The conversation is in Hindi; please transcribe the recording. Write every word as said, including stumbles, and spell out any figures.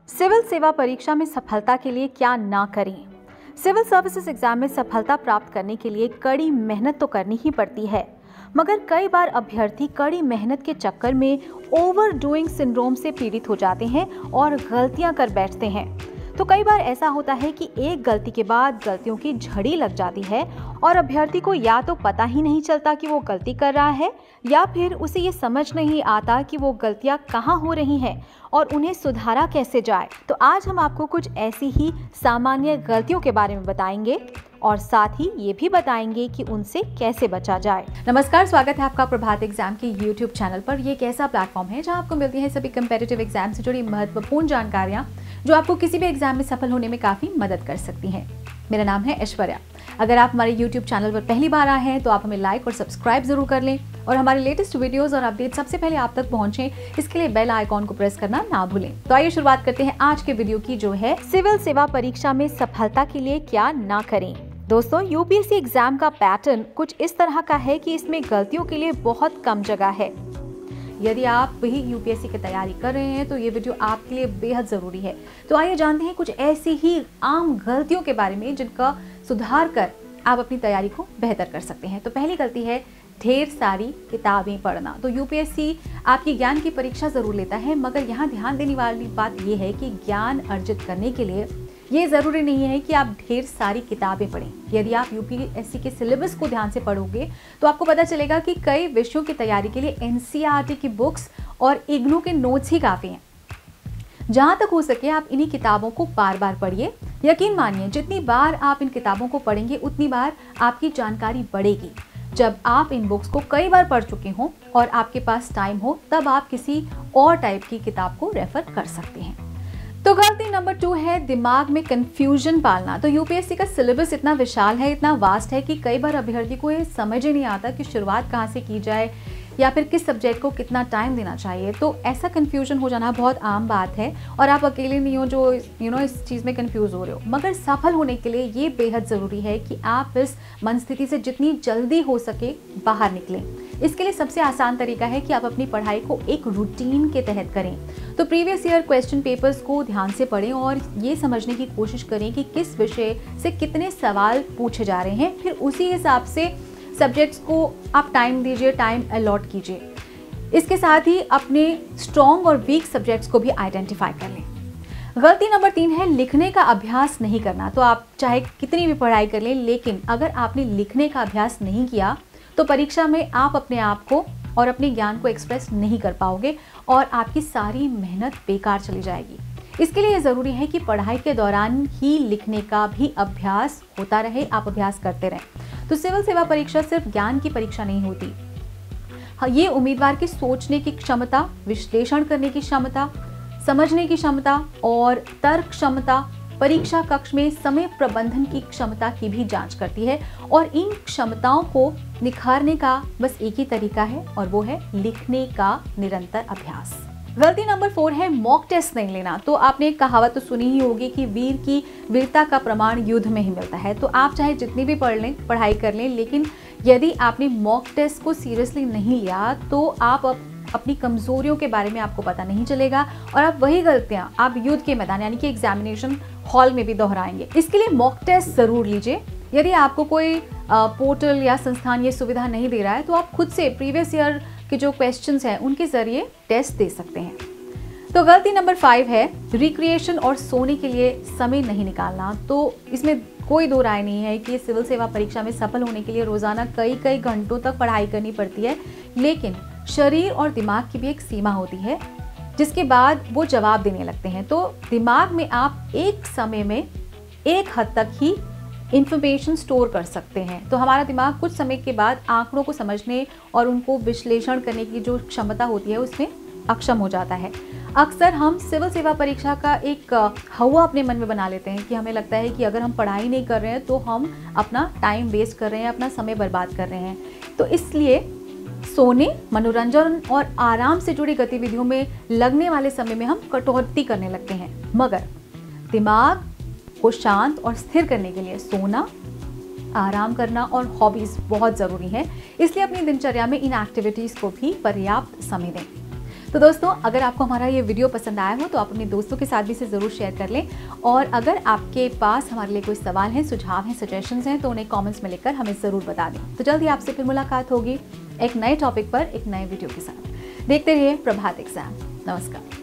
सिविल सेवा परीक्षा में सफलता के लिए क्या ना करें। सिविल सर्विसेज एग्जाम में सफलता प्राप्त करने के लिए कड़ी मेहनत तो करनी ही पड़ती है, मगर कई बार अभ्यर्थी कड़ी मेहनत के चक्कर में ओवर डूइंग सिंड्रोम से पीड़ित हो जाते हैं और गलतियां कर बैठते हैं। तो कई बार ऐसा होता है कि एक गलती के बाद गलतियों की झड़ी लग जाती है और अभ्यर्थी को या तो पता ही नहीं चलता कि वो गलती कर रहा है, या फिर उसे ये समझ नहीं आता कि वो गलतियां कहाँ हो रही हैं और उन्हें सुधारा कैसे जाए। तो आज हम आपको कुछ ऐसी ही सामान्य गलतियों के बारे में बताएंगे और साथ ही ये भी बताएंगे कि उनसे कैसे बचा जाए। नमस्कार, स्वागत है आपका प्रभात एग्जाम के यूट्यूब चैनल पर। ये एक ऐसा प्लेटफॉर्म है जहां आपको मिलती है सभी कंपेटिटिव एग्जाम से जुड़ी महत्वपूर्ण जानकारियां जो आपको किसी भी एग्जाम में सफल होने में काफी मदद कर सकती हैं। मेरा नाम है ऐश्वर्या। अगर आप हमारे यूट्यूब चैनल पर पहली बार आए हैं तो आप हमें लाइक और सब्सक्राइब जरूर कर लें और हमारे लेटेस्ट वीडियोस और अपडेट सबसे पहले आप तक पहुंचे, इसके लिए बेल आइकॉन को प्रेस करना ना भूलें। तो आइए शुरुआत करते हैं आज के वीडियो की, जो है सिविल सेवा परीक्षा में सफलता के लिए क्या ना करें। दोस्तों, यूपीएससी एग्जाम का पैटर्न कुछ इस तरह का है कि इसमें गलतियों के लिए बहुत कम जगह है। यदि आप भी यूपीएससी की तैयारी कर रहे हैं तो ये वीडियो आपके लिए बेहद ज़रूरी है। तो आइए जानते हैं कुछ ऐसी ही आम गलतियों के बारे में जिनका सुधार कर आप अपनी तैयारी को बेहतर कर सकते हैं। तो पहली गलती है ढेर सारी किताबें पढ़ना। तो यूपीएससी आपकी ज्ञान की परीक्षा ज़रूर लेता है, मगर यहाँ ध्यान देने वाली बात यह है कि ज्ञान अर्जित करने के लिए ये ज़रूरी नहीं है कि आप ढेर सारी किताबें पढ़ें। यदि आप यूपीएससी के सिलेबस को ध्यान से पढ़ोगे तो आपको पता चलेगा कि कई विषयों की तैयारी के लिए एनसीईआरटी की बुक्स और इग्नू के नोट्स ही काफ़ी हैं। जहाँ तक हो सके आप इन्हीं किताबों को बार बार पढ़िए। यकीन मानिए, जितनी बार आप इन किताबों को पढ़ेंगे उतनी बार आपकी जानकारी बढ़ेगी। जब आप इन बुक्स को कई बार पढ़ चुके हों और आपके पास टाइम हो, तब आप किसी और टाइप की किताब को रेफर कर सकते हैं। तो गलती नंबर टू है दिमाग में कंफ्यूजन पालना। तो यूपीएससी का सिलेबस इतना विशाल है, इतना वास्ट है कि कई बार अभ्यर्थी को ये समझ ही नहीं आता कि शुरुआत कहाँ से की जाए या फिर किस सब्जेक्ट को कितना टाइम देना चाहिए। तो ऐसा कंफ्यूजन हो जाना बहुत आम बात है और आप अकेले नहीं हो जो यू नो इस चीज़ में कंफ्यूज हो रहे हो। मगर सफल होने के लिए ये बेहद ज़रूरी है कि आप इस मनस्थिति से जितनी जल्दी हो सके बाहर निकलें। इसके लिए सबसे आसान तरीका है कि आप अपनी पढ़ाई को एक रूटीन के तहत करें। तो प्रीवियस ईयर क्वेश्चन पेपर्स को ध्यान से पढ़ें और ये समझने की कोशिश करें कि किस विषय से कितने सवाल पूछे जा रहे हैं। फिर उसी हिसाब से सब्जेक्ट्स को आप टाइम दीजिए, टाइम अलॉट कीजिए। इसके साथ ही अपने स्ट्रॉन्ग और वीक सब्जेक्ट्स को भी आइडेंटिफाई कर लें। गलती नंबर तीन है लिखने का अभ्यास नहीं करना। तो आप चाहे कितनी भी पढ़ाई कर लें, लेकिन अगर आपने लिखने का अभ्यास नहीं किया तो परीक्षा में आप अपने आप को और अपने ज्ञान को एक्सप्रेस नहीं कर पाओगे और आपकी सारी मेहनत बेकार चली जाएगी। इसके लिए ज़रूरी है कि पढ़ाई के दौरान ही लिखने का भी अभ्यास होता रहे, आप अभ्यास करते रहें। तो सिविल सेवा परीक्षा सिर्फ ज्ञान की परीक्षा नहीं होती। हाँ, ये उम्मीदवार की सोचने की क्षमता, विश्लेषण करने की क्षमता, समझने की क्षमता और तर्क क्षमता, परीक्षा कक्ष में समय प्रबंधन की क्षमता की भी जांच करती है। और इन क्षमताओं को निखारने का बस एक ही तरीका है और वो है लिखने का निरंतर अभ्यास। गलती नंबर फोर है मॉक टेस्ट नहीं लेना। तो आपने एक कहावत तो सुनी ही होगी कि वीर की वीरता का प्रमाण युद्ध में ही मिलता है। तो आप चाहे जितनी भी पढ़ लें, पढ़ाई कर लें, लेकिन यदि आपने मॉक टेस्ट को सीरियसली नहीं लिया तो आप अप, अपनी कमजोरियों के बारे में आपको पता नहीं चलेगा और आप वही गलतियां आप युद्ध के मैदान यानी कि एग्जामिनेशन हॉल में भी दोहराएंगे। इसके लिए मॉक टेस्ट जरूर लीजिए। यदि आपको कोई पोर्टल या संस्थान ये सुविधा नहीं दे रहा है तो आप खुद से प्रीवियस ईयर के जो क्वेश्चंस हैं उनके जरिए टेस्ट दे सकते हैं। तो गलती नंबर फाइव है रिक्रिएशन और सोने के लिए समय नहीं निकालना। तो इसमें कोई दो राय नहीं है कि सिविल सेवा परीक्षा में सफल होने के लिए रोजाना कई कई घंटों तक पढ़ाई करनी पड़ती है, लेकिन शरीर और दिमाग की भी एक सीमा होती है जिसके बाद वो जवाब देने लगते हैं। तो दिमाग में आप एक समय में एक हद तक ही इंफॉर्मेशन स्टोर कर सकते हैं। तो हमारा दिमाग कुछ समय के बाद आंकड़ों को समझने और उनको विश्लेषण करने की जो क्षमता होती है उसमें अक्षम हो जाता है। अक्सर हम सिविल सेवा परीक्षा का एक हवा अपने मन में बना लेते हैं कि हमें लगता है कि अगर हम पढ़ाई नहीं कर रहे हैं तो हम अपना टाइम वेस्ट कर रहे हैं, अपना समय बर्बाद कर रहे हैं। तो इसलिए सोने, मनोरंजन और आराम से जुड़ी गतिविधियों में लगने वाले समय में हम कटौती करने लगते हैं। मगर दिमाग को शांत और स्थिर करने के लिए सोना, आराम करना और हॉबीज बहुत ज़रूरी है। इसलिए अपनी दिनचर्या में इन एक्टिविटीज़ को भी पर्याप्त समय दें। तो दोस्तों, अगर आपको हमारा ये वीडियो पसंद आया हो तो आप अपने दोस्तों के साथ भी इसे ज़रूर शेयर कर लें। और अगर आपके पास हमारे लिए कोई सवाल है, सुझाव हैं, सजेशंस हैं तो उन्हें कमेंट्स में लिखकर हमें ज़रूर बता दें। तो जल्दी आपसे फिर मुलाकात होगी एक नए टॉपिक पर, एक नए वीडियो के साथ। देखते रहिए प्रभात एग्जाम। नमस्कार।